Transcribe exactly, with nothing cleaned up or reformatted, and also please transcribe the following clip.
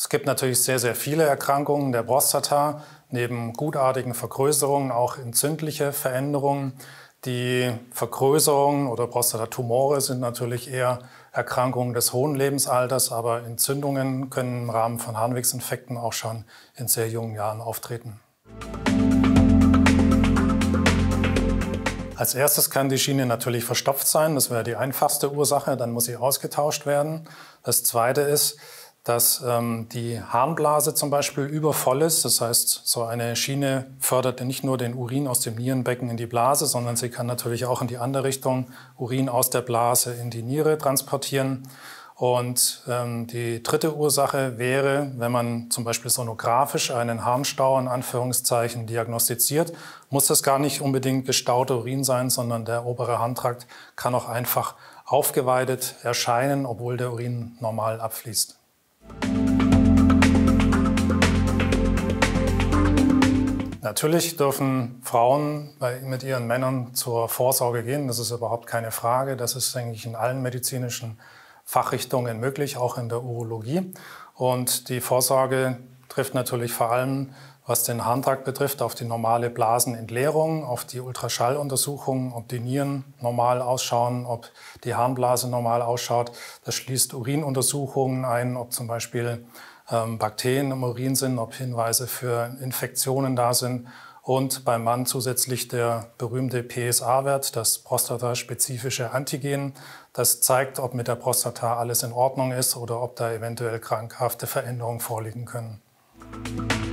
gibt natürlich sehr, sehr viele Erkrankungen der Prostata, neben gutartigen Vergrößerungen auch entzündliche Veränderungen. Die Vergrößerungen oder Prostatatumore sind natürlich eher Erkrankungen des hohen Lebensalters, aber Entzündungen können im Rahmen von Harnwegsinfekten auch schon in sehr jungen Jahren auftreten. Als erstes kann die Schiene natürlich verstopft sein, das wäre die einfachste Ursache, dann muss sie ausgetauscht werden. Das Zweite ist, dass ähm, die Harnblase zum Beispiel übervoll ist. Das heißt, so eine Schiene fördert nicht nur den Urin aus dem Nierenbecken in die Blase, sondern sie kann natürlich auch in die andere Richtung Urin aus der Blase in die Niere transportieren. Und ähm, die dritte Ursache wäre, wenn man zum Beispiel sonografisch einen Harnstau in Anführungszeichen diagnostiziert, muss das gar nicht unbedingt gestauter Urin sein, sondern der obere Harntrakt kann auch einfach aufgeweitet erscheinen, obwohl der Urin normal abfließt. Natürlich dürfen Frauen bei, mit ihren Männern zur Vorsorge gehen. Das ist überhaupt keine Frage. Das ist eigentlich in allen medizinischen Fachrichtungen möglich, auch in der Urologie. Und die Vorsorge trifft natürlich vor allem, was den Harntrakt betrifft, auf die normale Blasenentleerung, auf die Ultraschalluntersuchungen, ob die Nieren normal ausschauen, ob die Harnblase normal ausschaut. Das schließt Urinuntersuchungen ein, ob zum Beispiel ähm, Bakterien im Urin sind, ob Hinweise für Infektionen da sind. Und beim Mann zusätzlich der berühmte P S A-Wert, das prostataspezifische Antigen. Das zeigt, ob mit der Prostata alles in Ordnung ist oder ob da eventuell krankhafte Veränderungen vorliegen können.